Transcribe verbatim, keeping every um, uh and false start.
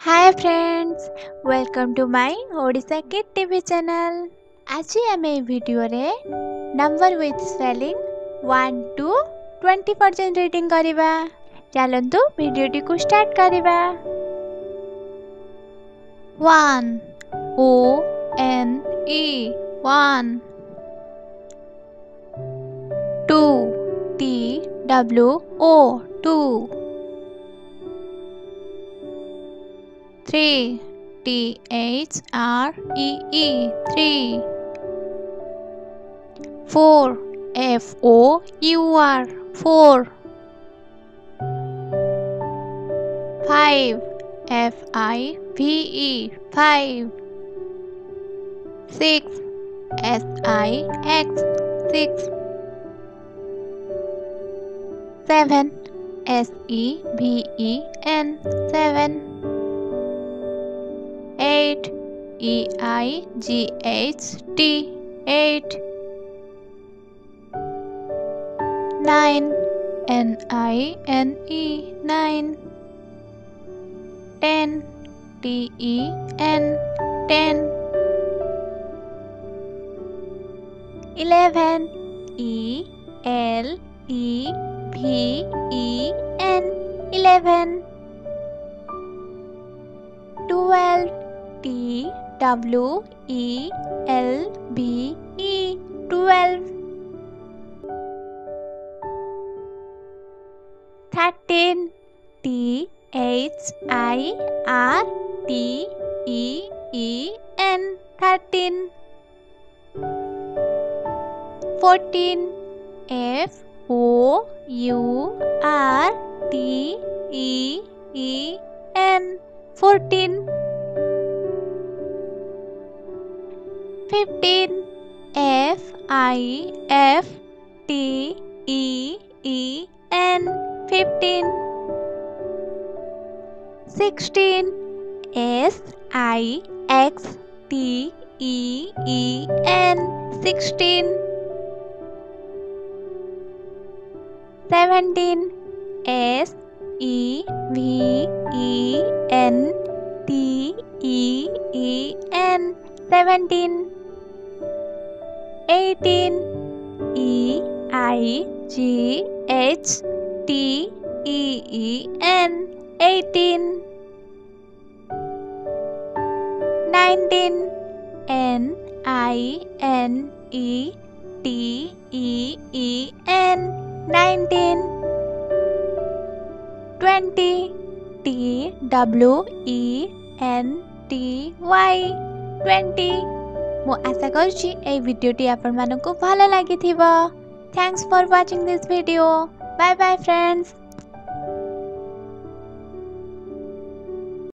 Hi friends, welcome to my Odisha Kid T V channel. आज आम video रे number with spelling one two twenty percent reading करिबा। चलंतु video टी को स्टार्ट करिबा। One O N E one. Two T W O two. Three, T H R E E, three. Four, F O U R, four. Five, F I V E, five. Six, S I X, six. Seven, S E V E N, seven. Eight, E I G H T, eight. Nine, N I N E, nine. Ten, T E N, ten. Eleven, E L E V E N, eleven. Twelve, T W E L B E, twelve. Thirteen, T H I R T E E N, thirteen. Fourteen, F O U R T E E N, fourteen. Fifteen, F I F T E E N, fifteen. Sixteen, S I X T E E N, sixteen. Seventeen, S E V E N T E E N, seventeen. Eighteen, E I G H T E E N, eighteen. Nineteen, N I N E T E E N, nineteen. Twenty, T W E N T Y, twenty. मु आशा करुच्ची ए वीडियोटी आपण मानकु भलो लागिथिबो। Thanks for watching this video. Bye bye friends.